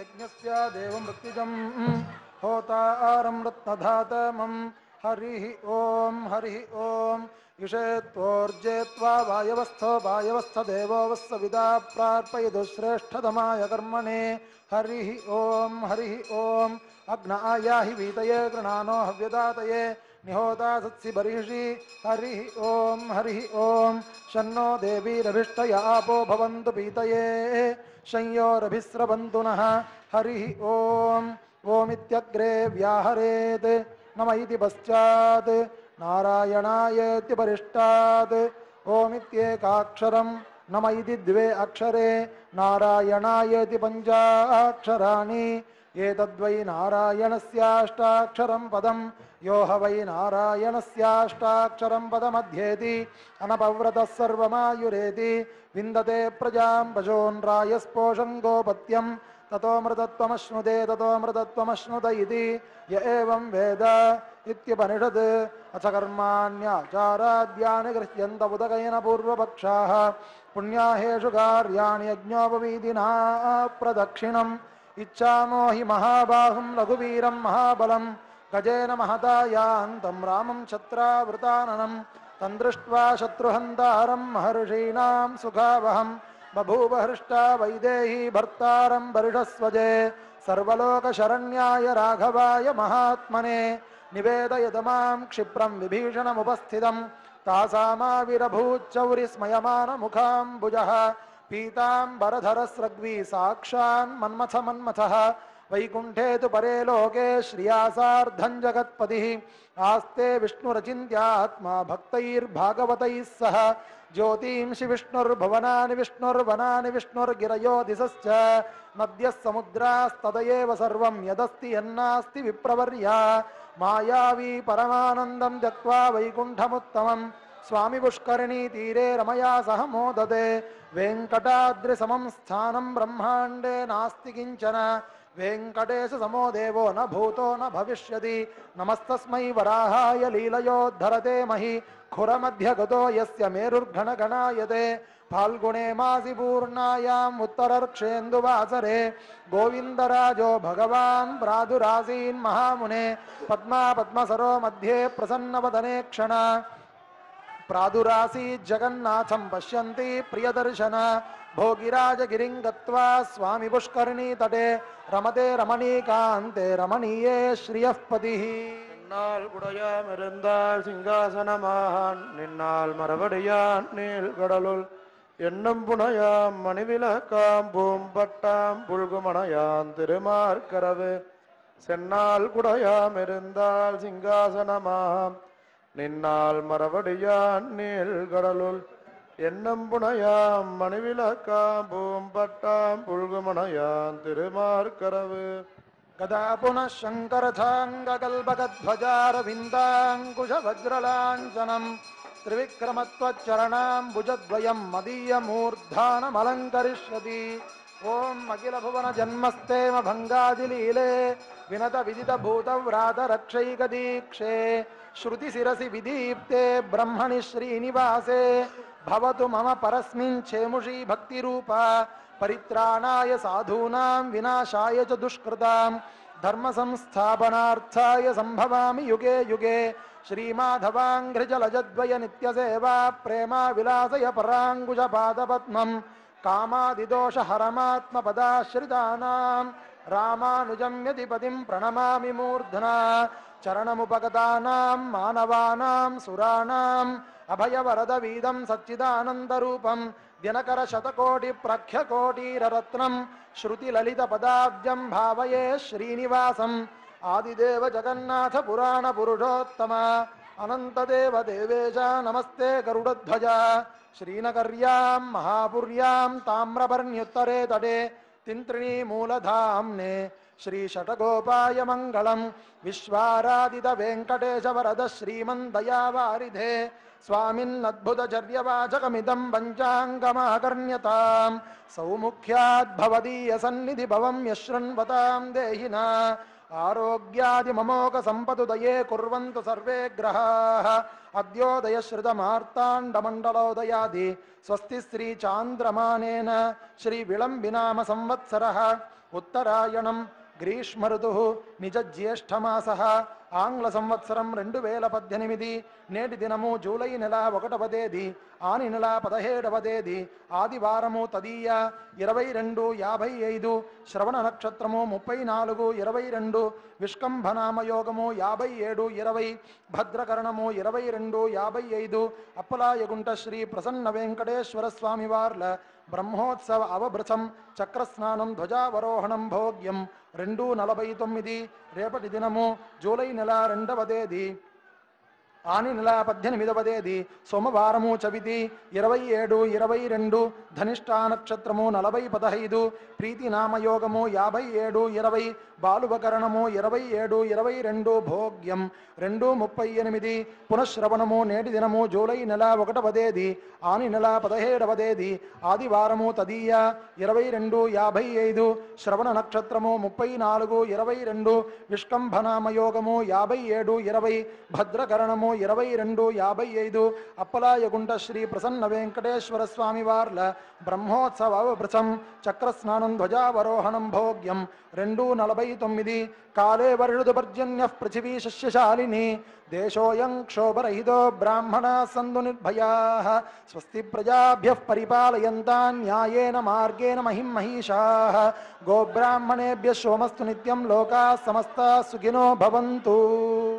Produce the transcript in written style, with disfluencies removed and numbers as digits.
यज्ञस्य देवमृत्युजं होतारं रत्नधातमं हरिः ॐ युषेत्वोर्जेत्वा वायवस्थो देवो वस्सविदा प्रार्पयतु श्रेष्ठतमाय कर्मणे हरिः ॐ अग्नायाहि वीतये गृणानो हव्यदातये निहोता सत्सि बर्हिषि हरिः ॐ शन्नो देवीरभिष्टया आपो भवन्तु पीतये शंयोरभिस्रवन्तु नः हरिः ओमित्यग्रे व्याहरेत् नम इति पश्चात् नारायणायेति परिष्टात् ओमित्येकाक्षरं नम इति द्वे अक्षरे नारायणायेति पञ्चाक्षराणि एतद्वै नारायणस्याष्टाक्षरं पदं यो ह वै नारायणस्याष्टाक्षरं पदमध्येति अनपव्रतः सर्वमायुरेति विन्दते प्रजां पशून् गोपत्यं ततो मृतत्वमश्नुत इति य एवं वेद इत्युपनिषत् अथ कर्माण्याचाराद्यानि गृह्यन्त उदकेन पूर्वपक्षाः पुण्याहेषु कार्याणि यज्ञोपवीतिना प्रदक्षिणम् इच्छामो हि महाबाहुं रघुवीरं महाबलं गजेन महता यान्तं रामं छत्रावृताननं तं दृष्ट्वा शत्रुहन्तारं महर्षीणां सुखावहं बभूव हृष्टा वैदेही भर्तारं वरिषस्वजे सर्वलोकशरण्याय राघवाय महात्मने निवेदयत मां क्षिप्रं विभीषणमुपस्थितं तासामाविरभूच्चौरिस्मयमानमुखाम्बुजः पीताम्बरधरस्रग्वी साक्षान् मन्मथः वैकुण्ठे तु परे लोके श्रियासार्धं जगत्पतिः आस्ते विष्णुरचिन्त्यात्मा भक्तैर्भागवतैः सह ज्योतींषि विष्णुर्भुवनानि विष्णुर्गिरयो दिशश्च नद्यः समुद्रास्तदयेव सर्वं यदस्ति यन्नास्ति विप्रवर्या मायावी परमानन्दं त्यक्त्वा वैकुण्ठमुत्तमं स्वामी पुष्करिणी तीरे रमया सह मोदते वेङ्कटाद्रिसमं स्थानं ब्रह्माण्डे नास्ति किञ्चन वेङ्कटेश समो देवो न भूतो न भविष्यति नमस्तस्मै वराहाय लीलयोद्धरते महि खुरमध्यगतो यस्य मेरुर्घणघणायते फाल्गुणे मासि पूर्णायाम् उत्तरर्क्षेन्दुवासरे गोविन्दराजो भगवान् प्रादुरासीन् महामुने पद्मासरो मध्ये प्रसन्नवदने क्षण प्रादुरासीत् जगन्नाथं पश्यन्ति प्रियदर्शन भोगिराजगिरिं गत्वा स्वामी पुष्करिणी तटे रमते रमणीकान्ते रमणीये श्रियः पतिः निन्नाल कुडयामिरुंदाल सिंहासनमाहान निन्नाल मरवडियान नील கடலுள் எண்ணம் புனையாம் மணிவிளக்காம் பூம்பட்டாம் புல்குமணையான் திருமார்கரவு சென்னால் குடையாமிருந்தால் சிங்காசனமாம் நின்னால் மரவடியான் நீல் கடலுள் எண்ணம் புனையாம் மணிவிளக்காம் பூம்பட்டாம் புல்குமணையான் திருமார்கரவு कदा पुनः शङ्करथाङ्गकल्पकध्वजारविन्दाङ्कुशवज्रलाञ्छनं त्रिविक्रमत्वच्चरणाम्बुजद्वयं मदीयमूर्धानमलङ्करिष्यति ॐ अखिलभुवनजन्मस्तेम भङ्गादिलीले विनतविदितभूतव्रातरक्षैकदीक्षे श्रुतिशिरसि विदीप्ते ब्रह्मणि श्रीनिवासे भवतु मम परस्मिन् चेमुषी भक्तिरूपा परित्राणाय साधूनां विनाशाय च दुष्कृतां धर्म संस्थापनार्थाय संभवामि युगे युगे श्रीमाधवाङ्घ्रिजलजद्वय नित्यसेवा प्रेमा विलासय पराङ्कुशपादपद्मं कामादिदोषहरमात्मपदाश्रितानां रामानुजं यतिपतिं प्रणमामि मूर्ध्ना चरणमुपगतानां मानवानां सुराणाम् अभयवरदवीदं सच्चिदानन्दरूपं दिनकर शतकोटि प्रख्यकोटिरत्नं श्रुतिललितपदाब्जं भावये श्रीनिवासम् आदिदेव जगन्नाथ पुराण पुरुषोत्तम अनन्तदेव देवेश नमस्ते गरुडध्वज श्रीनगर्यां महापुर्यां ताम्रपर्ण्युत्तरे तटे तिन्त्रिणी मूलधाम्ने श्रीषटगोपाय मङ्गलं विश्वाराधित वेङ्कटेश वरद श्रीमन्दयावारिधे स्वामिन्नद्भुतचर्यवाचकमिदं पञ्चाङ्गमाकर्ण्यतां सौमुख्याद्भवदीयसन्निधिभवं यशृण्वतां देहिना ఆరోగ్యాది మమోక సంపదుదయే కుర్వంతు సర్వే గ్రహాః అద్యోదయ శ్రుతమార్తాండమండలోదయాది స్వస్తి శ్రీ చాంద్రమానేన శ్రీ విళంబినామ సంవత్సరః ఉత్తరాయణం గ్రీష్మ ఋతుః నిజ జ్యేష్ఠమాసః ఆంగ్ల సంవత్సరం 2018 నేటి దినము జూలై నెల 1వ తేదీ ఆని నెల 17వ తేదీ ఆదివారము తదీయ 22:55 శ్రవణ నక్షత్రము 34:22 విష్కంభనామ యోగము 57:20 భద్రకరణము 22:55 అప్పలాయగుంట శ్రీ ప్రసన్న వెంకటేశ్వర స్వామి వార్ల బ్రహ్మోత్సవ అవభృతం చక్రస్నానం ధ్వజావరోహణం భోగ్యం 2:49 రేపటి దినము జూలై నెల 2వ తేదీ ఆని నెల 18వ తేదీ సోమవారము చవితి 27:22 ధనిష్టా నక్షత్రము 40:15 ప్రీతి నామయోగము 57:20 బాలువకరణము 27:22 భోగ్యం 2:38 పునఃశ్రవణము నేటి దినము జూలై నెల 1వ తేదీ ఆని నెల 17వ తేదీ ఆదివారము తదీయ 22:55 శ్రవణ నక్షత్రము 34:22 విష్కంభనామయోగము 57:20 భద్రకరణము 22:55 అప్పలాయగుంట శ్రీ ప్రసన్న వెంకటేశ్వర స్వామి వార్ల బ్రహ్మోత్సవ అవభృతం చక్రస్నానం ధ్వజావరోహణం భోగ్యం 2:49 కాలే వర్షతు పర్జన్య పృథివీ శస్యశాలిని దేశోయం క్షోభరహితో బ్రాహ్మణా సందు నిర్భయాః స్వస్తి ప్రజాభ్యః పరిపాలయంతాం న్యాయేన మార్గేణ మహిమహీషాః గోబ్రాహ్మణేభ్యः శోమస్తు నిత్యం లోకాః సమస్తాః సుఖినో భవంతు.